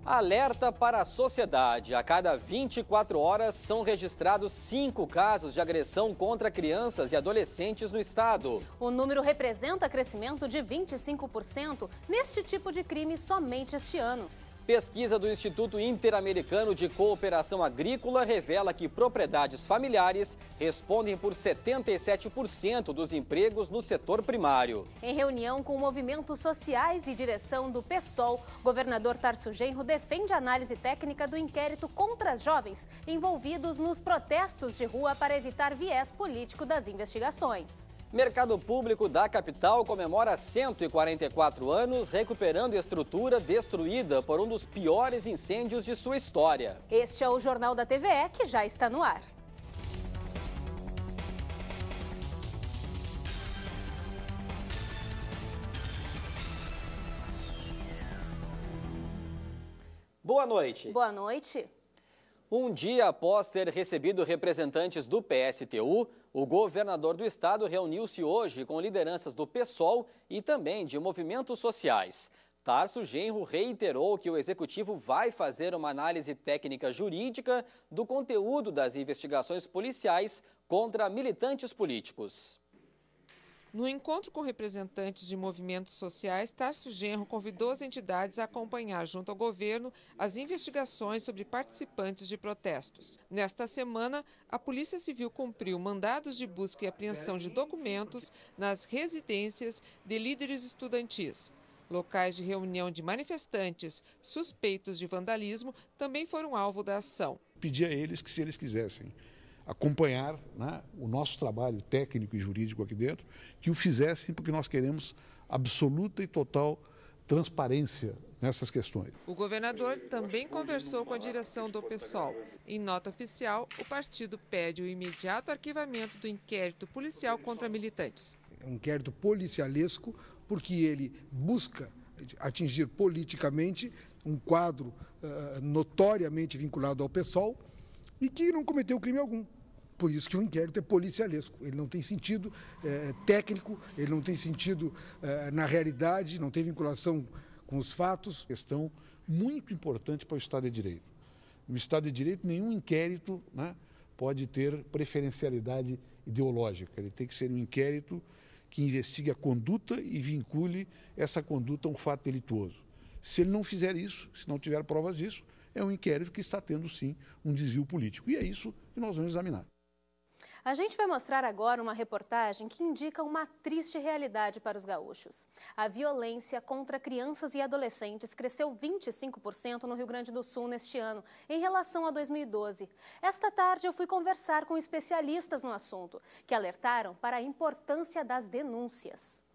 Alerta para a sociedade. A cada 24 horas são registrados 5 casos de agressão contra crianças e adolescentes no estado. O número representa crescimento de 25% neste tipo de crime somente este ano. Pesquisa do Instituto Interamericano de Cooperação Agrícola revela que propriedades familiares respondem por 77% dos empregos no setor primário. Em reunião com movimentos sociais e direção do PSOL, governador Tarso Genro defende a análise técnica do inquérito contra jovens envolvidos nos protestos de rua para evitar viés político das investigações. Mercado Público da capital comemora 144 anos, recuperando estrutura destruída por um dos piores incêndios de sua história. Este é o Jornal da TVE, que já está no ar. Boa noite. Boa noite. Um dia após ter recebido representantes do PSTU, o governador do estado reuniu-se hoje com lideranças do PSOL e também de movimentos sociais. Tarso Genro reiterou que o executivo vai fazer uma análise técnica jurídica do conteúdo das investigações policiais contra militantes políticos. No encontro com representantes de movimentos sociais, Tarso Genro convidou as entidades a acompanhar junto ao governo as investigações sobre participantes de protestos. Nesta semana, a Polícia Civil cumpriu mandados de busca e apreensão de documentos nas residências de líderes estudantis. Locais de reunião de manifestantes suspeitos de vandalismo também foram alvo da ação. Pedi a eles que, se eles quisessem acompanhar, né, o nosso trabalho técnico e jurídico aqui dentro, que o fizessem, porque nós queremos absoluta e total transparência nessas questões. O governador também conversou com a direção do PSOL. Em nota oficial, o partido pede o imediato arquivamento do inquérito policial contra militantes. É um inquérito policialesco, porque ele busca atingir politicamente um quadro notoriamente vinculado ao PSOL, e que não cometeu crime algum. Por isso que o inquérito é policialesco. Ele não tem sentido técnico, ele não tem sentido na realidade, não tem vinculação com os fatos. Questão muito importante para o Estado de Direito. No Estado de Direito, nenhum inquérito, né, pode ter preferencialidade ideológica. Ele tem que ser um inquérito que investigue a conduta e vincule essa conduta a um fato delituoso. Se ele não fizer isso, se não tiver provas disso, é um inquérito que está tendo, sim, um desvio político. E é isso que nós vamos examinar. A gente vai mostrar agora uma reportagem que indica uma triste realidade para os gaúchos. A violência contra crianças e adolescentes cresceu 25% no Rio Grande do Sul neste ano, em relação a 2012. Esta tarde eu fui conversar com especialistas no assunto, que alertaram para a importância das denúncias.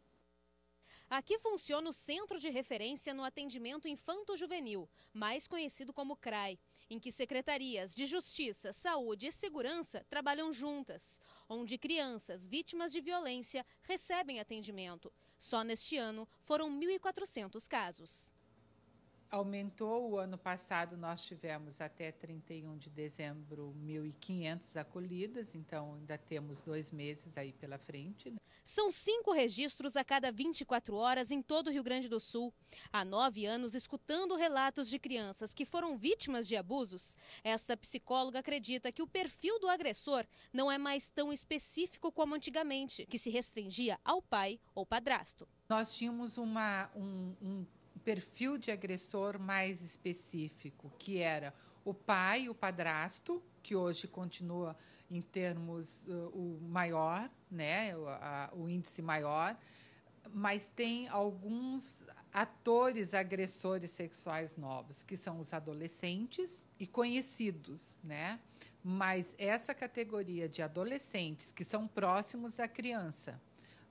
Aqui funciona o Centro de Referência no Atendimento Infanto-Juvenil, mais conhecido como CRAI, em que secretarias de Justiça, Saúde e Segurança trabalham juntas, onde crianças vítimas de violência recebem atendimento. Só neste ano foram 1.400 casos. Aumentou. O ano passado nós tivemos até 31 de dezembro 1.500 acolhidas, então ainda temos 2 meses aí pela frente. São 5 registros a cada 24 horas em todo o Rio Grande do Sul. Há 9 anos, escutando relatos de crianças que foram vítimas de abusos, esta psicóloga acredita que o perfil do agressor não é mais tão específico como antigamente, que se restringia ao pai ou padrasto. Nós tínhamos um perfil de agressor mais específico, que era o pai, o padrasto, que hoje continua em termos o maior, né, o índice maior, mas tem alguns atores agressores sexuais novos, que são os adolescentes e conhecidos, né? Mas essa categoria de adolescentes que são próximos da criança,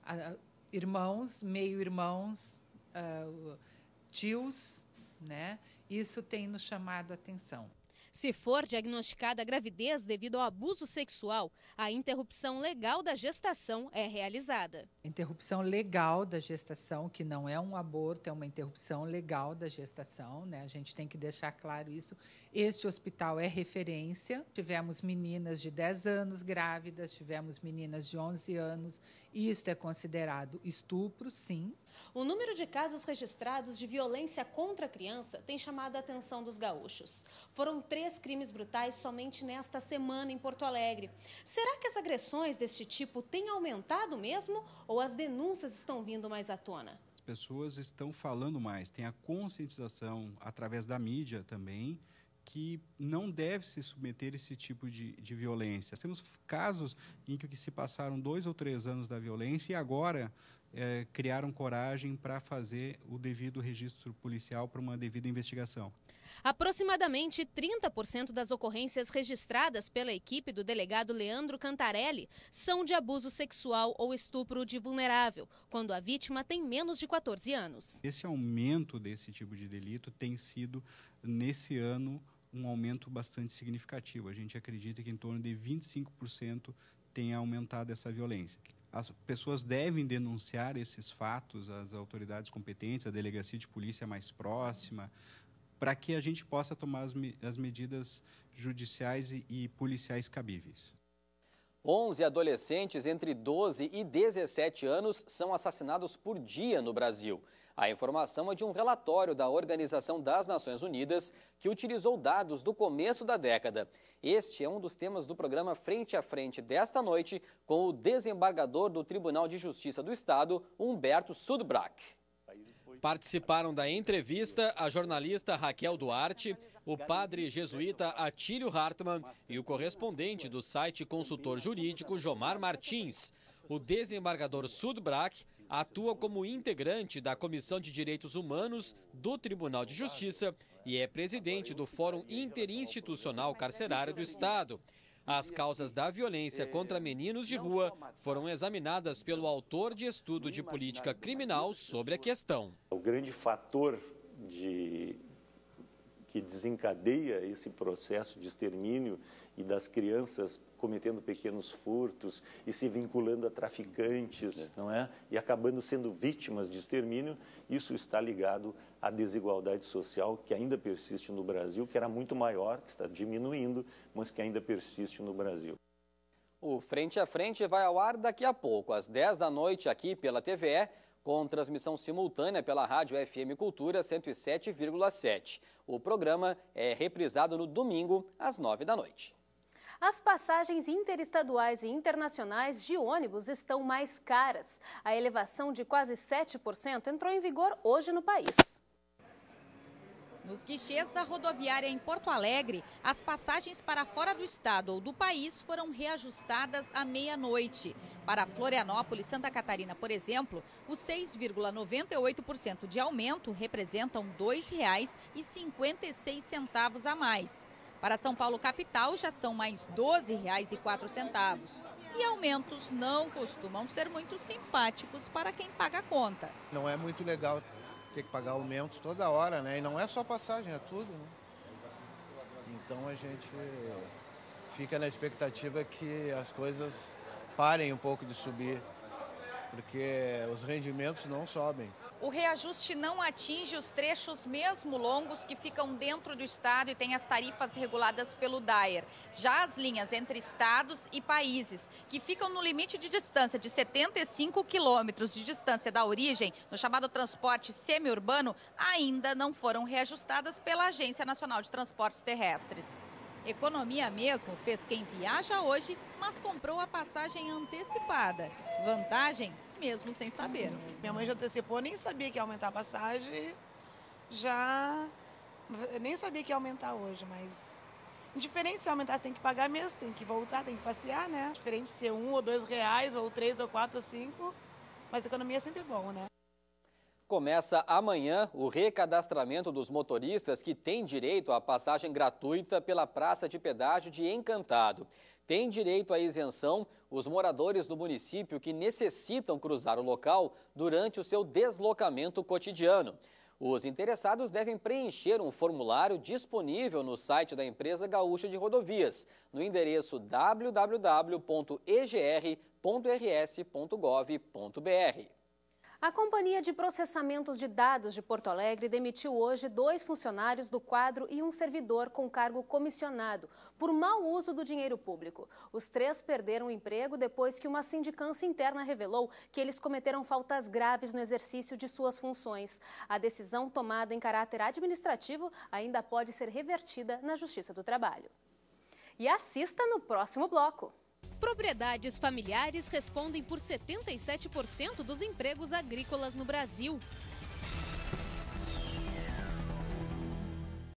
irmãos, meio-irmãos, tios, né? Isso tem nos chamado a atenção. Se for diagnosticada a gravidez devido ao abuso sexual, a interrupção legal da gestação é realizada. Interrupção legal da gestação, que não é um aborto, é uma interrupção legal da gestação, né? A gente tem que deixar claro isso. Este hospital é referência. Tivemos meninas de 10 anos grávidas, tivemos meninas de 11 anos. Isto é considerado estupro, sim. O número de casos registrados de violência contra a criança tem chamado a atenção dos gaúchos. Foram 3 crimes brutais somente nesta semana em Porto Alegre. Será que as agressões deste tipo têm aumentado mesmo ou as denúncias estão vindo mais à tona? As pessoas estão falando mais, tem a conscientização através da mídia também, que não deve se submeter a esse tipo de violência. Temos casos em que se passaram 2 ou 3 anos da violência e agora criaram coragem para fazer o devido registro policial para uma devida investigação. Aproximadamente 30% das ocorrências registradas pela equipe do delegado Leandro Cantarelli são de abuso sexual ou estupro de vulnerável, quando a vítima tem menos de 14 anos. Esse aumento desse tipo de delito tem sido, nesse ano, um aumento bastante significativo. A gente acredita que em torno de 25% tenha aumentado essa violência. As pessoas devem denunciar esses fatos às autoridades competentes, à delegacia de polícia mais próxima, para que a gente possa tomar as medidas judiciais e policiais cabíveis. 11 adolescentes entre 12 e 17 anos são assassinados por dia no Brasil. A informação é de um relatório da Organização das Nações Unidas que utilizou dados do começo da década. Este é um dos temas do programa Frente a Frente desta noite com o desembargador do Tribunal de Justiça do Estado, Humberto Sudbrack. Participaram da entrevista a jornalista Raquel Duarte, o padre jesuíta Atílio Hartmann e o correspondente do site consultor jurídico Jomar Martins. O desembargador Sudbrack atua como integrante da Comissão de Direitos Humanos do Tribunal de Justiça e é presidente do Fórum Interinstitucional Carcerário do Estado. As causas da violência contra meninos de rua foram examinadas pelo autor de estudo de política criminal sobre a questão. O grande fator que desencadeia esse processo de extermínio e das crianças cometendo pequenos furtos e se vinculando a traficantes, não é? E acabando sendo vítimas de extermínio, isso está ligado à desigualdade social que ainda persiste no Brasil, que era muito maior, que está diminuindo, mas que ainda persiste no Brasil. O Frente a Frente vai ao ar daqui a pouco, às 10 da noite, aqui pela TVE, com transmissão simultânea pela Rádio FM Cultura 107,7. O programa é reprisado no domingo, às 9 da noite. As passagens interestaduais e internacionais de ônibus estão mais caras. A elevação de quase 7% entrou em vigor hoje no país. Nos guichês da rodoviária em Porto Alegre, as passagens para fora do estado ou do país foram reajustadas à meia-noite. Para Florianópolis e Santa Catarina, por exemplo, os 6,98% de aumento representam R$ 2,56 a mais. Para São Paulo capital já são mais R$ 12,04. E aumentos não costumam ser muito simpáticos para quem paga a conta. Não é muito legal ter que pagar aumentos toda hora, né? E não é só passagem, é tudo, né? Então a gente fica na expectativa que as coisas parem um pouco de subir, porque os rendimentos não sobem. O reajuste não atinge os trechos mesmo longos que ficam dentro do estado e têm as tarifas reguladas pelo DAER. Já as linhas entre estados e países, que ficam no limite de distância de 75 quilômetros de distância da origem, no chamado transporte semi-urbano, ainda não foram reajustadas pela Agência Nacional de Transportes Terrestres. Economia mesmo fez quem viaja hoje, mas comprou a passagem antecipada. Vantagem, mesmo sem saber. Minha mãe já antecipou, nem sabia que ia aumentar a passagem, nem sabia que ia aumentar hoje, mas indiferente se aumentar, você tem que pagar mesmo, tem que voltar, tem que passear, né? Diferente de ser R$1 ou R$2, ou 3 ou 4 ou 5, mas a economia é sempre bom, né? Começa amanhã o recadastramento dos motoristas que têm direito à passagem gratuita pela Praça de Pedágio de Encantado. Tem direito à isenção os moradores do município que necessitam cruzar o local durante o seu deslocamento cotidiano. Os interessados devem preencher um formulário disponível no site da Empresa Gaúcha de Rodovias, no endereço www.egr.rs.gov.br. A Companhia de Processamentos de Dados de Porto Alegre demitiu hoje 2 funcionários do quadro e um servidor com cargo comissionado por mau uso do dinheiro público. Os 3 perderam o emprego depois que uma sindicância interna revelou que eles cometeram faltas graves no exercício de suas funções. A decisão, tomada em caráter administrativo, ainda pode ser revertida na Justiça do Trabalho. E assista no próximo bloco. Propriedades familiares respondem por 77% dos empregos agrícolas no Brasil.